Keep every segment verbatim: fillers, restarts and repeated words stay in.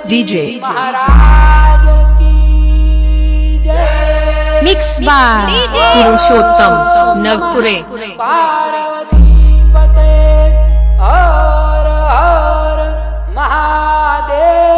DJ mix by Purushottam Navpure. Parvati पते हर हर Mahadev.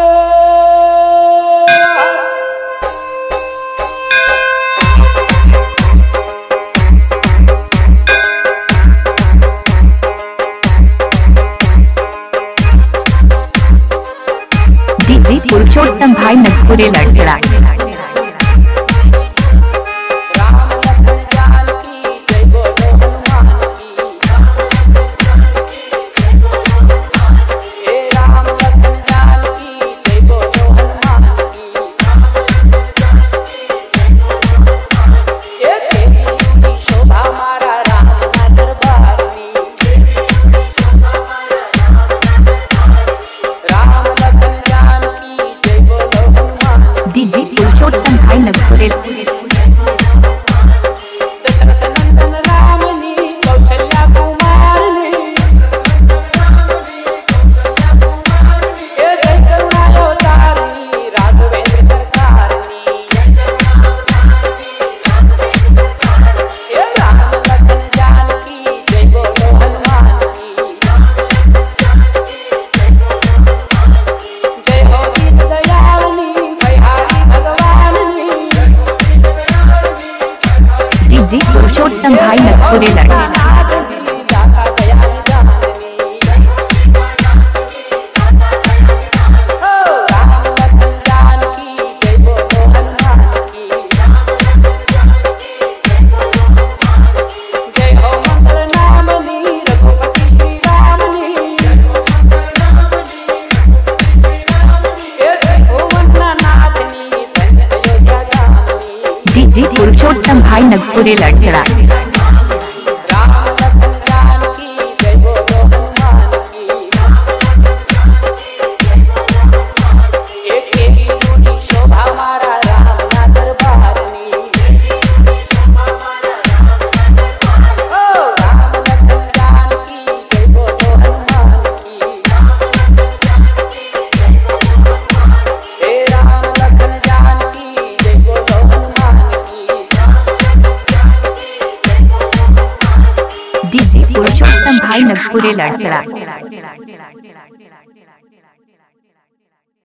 DJ पुरुषोत्तम भाई नवपुरे लड़सड़ा। डीजे पुरुषोत्तम भाई नवपुरे। डीजे पुरुषोत्तम भाई नवपुरे लड़े। डीजे पुरुषोत्तम भाई नवपुरे लड़सड़ा। डीजे पुरुषोत्तम भाई नवपुरे लड़सड़ा।